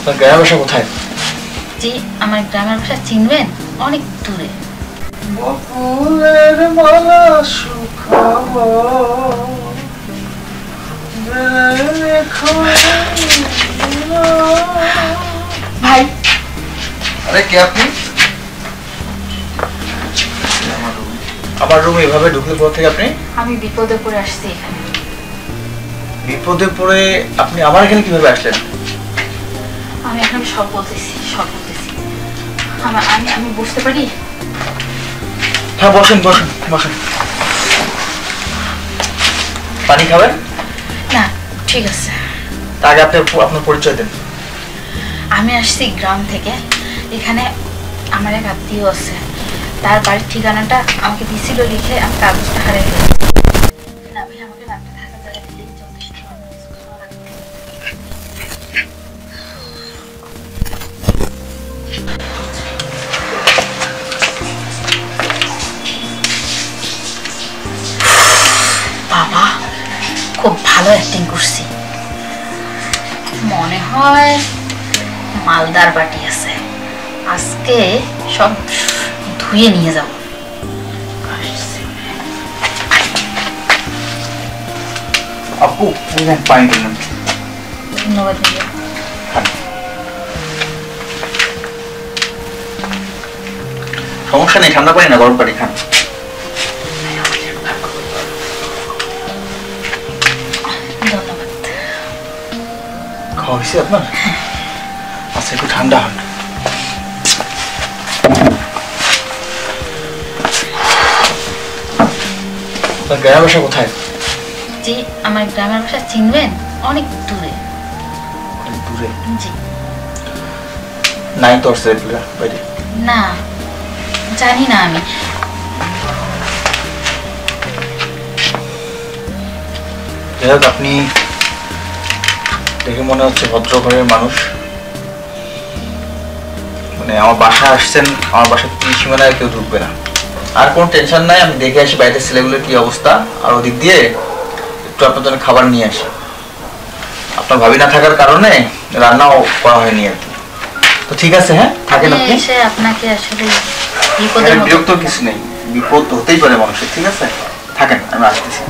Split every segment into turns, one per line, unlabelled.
গ্রামের বাসা কোথায়?
জি, আমার গ্রামের বাসা চিনবেন? অনেক দূরে।
বকুলের মালা শুকাবো
ভাই,
আরে কে আপনি? আমার রুমে এভাবে ঢুকলে কোথা থেকে আপনি?
আমি বিপদে পড়ে আসছি এখানে।
বিপদে পড়ে আপনি আমার এখানে কিভাবে আসলেন?
আমি এখন সব বলতেছি। আমি বুঝতে পারি।
হ্যাঁ, বসেন। পানি খাবেন?
না, ঠিক আছে।
আগে আপনি আপনার পরিচয় দেন।
আমি আসছি গ্রাম থেকে। এখানে আমার এক আত্মীয় আছে, তার বাড়ির ঠিকানাটা আমাকে দিছিল লিখে। আমি কাগজটা হারিয়ে ফেলেছি। না ভাই, আমাকে রাতটা থাকার জায়গা দিলেই যথেষ্ট। বাবা, খুব ভালো অ্যাক্টিং করছি। মনে হয় মালদার বাটি আছে, আজকে সব ধুয়ে নিয়ে যাব।
আপু পানি দিলাম।
ধন্যবাদ ভাইয়া।
সমস্যা নেই, ঠান্ডা পানি না, গরম পানি খান।
ধন্যবাদ।
খাওয়া হয়েছে আপনার? আচ্ছা, একটু ঠান্ডা হন। আপনার গ্রামের বাসা কোথায়?
জি, আমার গ্রামের বাসা চিনবেন? অনেক দূরে।
অনেক দূরে?
জি।
নাই তোর সেগুলা বাইরে?
না, জানি না আমি।
যাই হোক, আপনি দেখে মনে হচ্ছে ভদ্র ঘরের মানুষ। মানে আমার বাসায় আসছেন, আমার বাসার সীমানায় কেউ ঢুকবে না। আর কোনো টেনশন নাই, আমি দেখে আসি বাইরের ছেলেগুলোর কি অবস্থা, আর ওদিক দিয়ে একটু আপনার জন্য খাবার নিয়ে আসি। আপনার ভাবি না থাকার কারণে রান্নাও করা হয়নি আর কি। তো ঠিক আছে, হ্যাঁ থাকেন আপনি।
আপনাকে আসলে
বিরক্ত কিছু নেই, বিপদ হতেই পারে মানুষের। ঠিক আছে, থাকেন, আমি আসতেছি।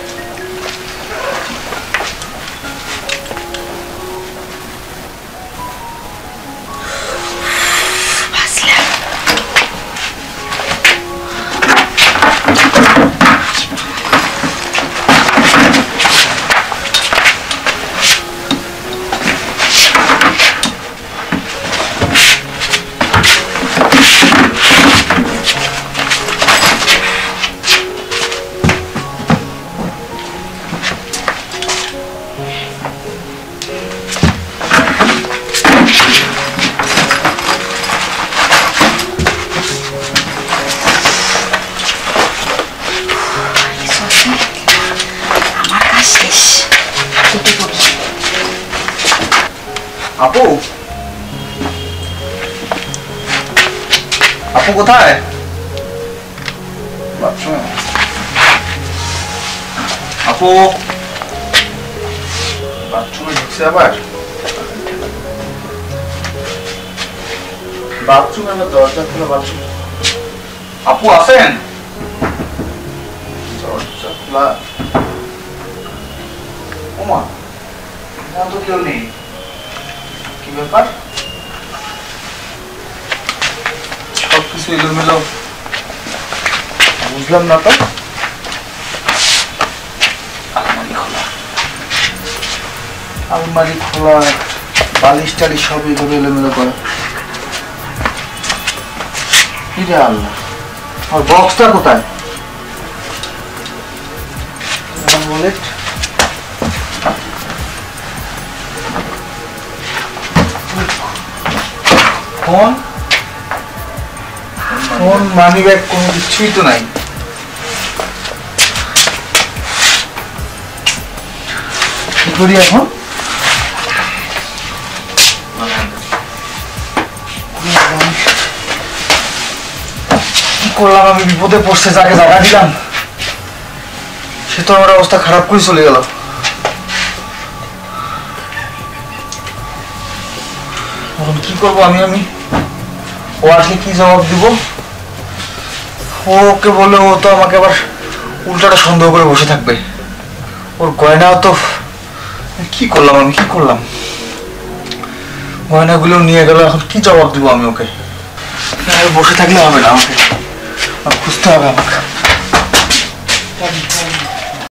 আপু, আপু কোথায়? আপু বাথরুমে ঢুকছে আবার। বাথরুমে আবার দরজা খোলা। বাথরুম আপু আছেন? দরজা খোলা। ওমা, তো কেউ নেই। কি ব্যাপার? সবকিছু এলোমেলো, বুঝলাম না তো। আলমারি খোলা, বালিশ টালিশ সব এইভাবে এলোমেলো করে। কিরে আল্লাহ, আর বক্সটা কোথায়? ওয়ালেট। ফোন, মানি ব্যাগ, কোনো কিছুই তো নাই। কি করি এখন? কি করলাম আমি? বিপদে পড়ছে, যাকে জায়গা দিলাম সে তো আমার অবস্থা খারাপ করে চলে গেল। এখন কি করবো আমি আমি ও আসলে কি জবাব দিব? ওকে বলে ও তো আমাকে আবার উল্টাটা সন্দেহ করে বসে থাকবে। ওর গয়না তো কি করলাম আমি, কি করলাম? গয়নাগুলো নিয়ে গেল, এখন কি জবাব দিব আমি ওকে? বসে থাকলে হবে না, আমাকে খুঁজতে হবে আমাকে।